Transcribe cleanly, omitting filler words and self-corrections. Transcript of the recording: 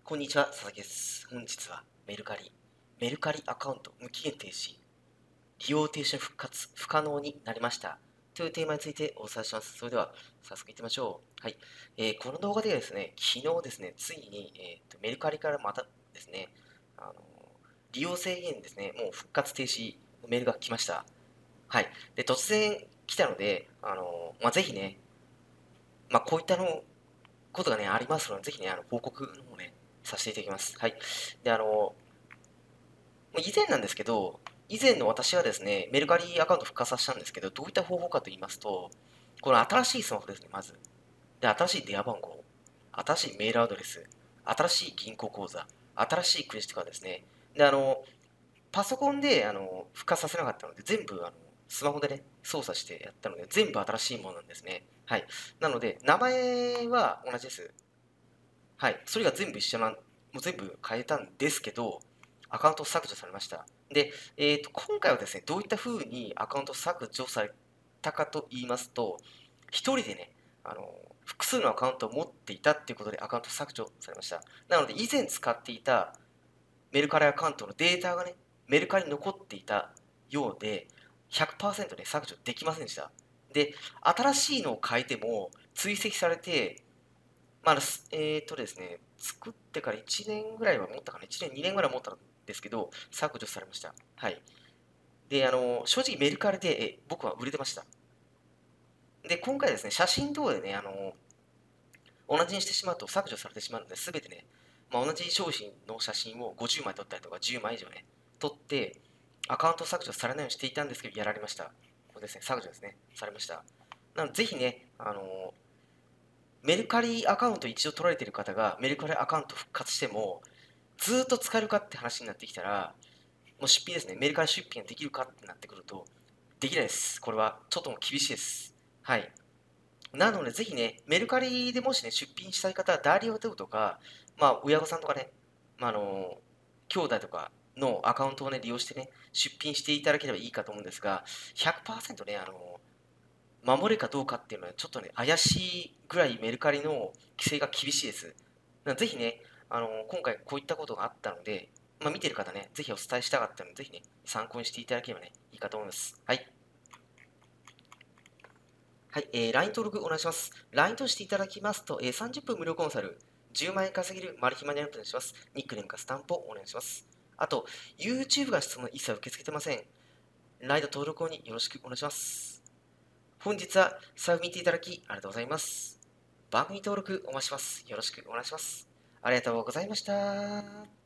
こんにちは、佐々木です。本日はメルカリアカウント無期限停止、利用停止の復活不可能になりましたというテーマについてお伝えします。それでは早速いってみましょう。はい。この動画ではですね、昨日ですね、ついに、メルカリからまたですね、あの利用制限ですね、もう復活停止のメールが来ました。はい。で、突然来たので、ぜひね、こういったことがね、ありますので、ぜひね、報告の方ね、させていただきます。はい。で、以前なんですけど、以前の私はですね、メルカリアカウント復活させたんですけど、どういった方法かと言いますと、この新しいスマホですね、まず。で、新しい電話番号、新しいメールアドレス、新しい銀行口座、新しいクレジットカードですね。で、パソコンで復活させなかったので、全部スマホでね、操作してやったので、全部新しいものなんですね。はい。なので、名前は同じです。はい。それが全部一緒もう全部変えたんですけど、アカウント削除されました。で、今回はですね、どういった風にアカウント削除されたかと言いますと、一人でね、複数のアカウントを持っていたっていうことでアカウント削除されました。なので、以前使っていたメルカリアカウントのデータがね、メルカリに残っていたようで、100%ね、削除できませんでした。で、新しいのを変えても追跡されて、ですね、作ってから1年ぐらいは持ったかな、1年、2年ぐらい持ったんですけど、削除されました。はい。で、正直メルカリで、僕は売れてました。で、今回ですね、写真等でね、同じにしてしまうと削除されてしまうので、すべてね、同じ商品の写真を50枚撮ったりとか10枚以上ね、撮って、アカウント削除されないようにしていたんですけど、やられました。これですね、削除ですね、されました。なので、ぜひね、メルカリアカウント一度取られている方がメルカリアカウント復活しても、ずっと使えるかって話になってきたら、もう出品ですね。メルカリ出品ができるかってなってくると、できないです。これはちょっともう厳しいです。はい。なので、ぜひね、メルカリでもしね、出品したい方は、代理を取るとか、親御さんとかね、まあ、兄弟とかのアカウントをね、利用してね、出品していただければいいかと思うんですが、100%ね、守れるかどうかっていうのは、ちょっとね、怪しいぐらいメルカリの規制が厳しいです。ぜひね、今回こういったことがあったので、見てる方ね、ぜひお伝えしたかったので、ぜひね、参考にしていただければね、いいかと思います。はい。はい、LINE 登録お願いします。LINE としていただきますと、30分無料コンサル、10万円稼げるマル秘マニアルプお願いします。ニックネームかスタンプをお願いします。あと、YouTube が質問一切受け付けてません。ライト登録によろしくお願いします。本日は最後見ていただきありがとうございます。番組登録お待ちします。よろしくお願いします。ありがとうございました。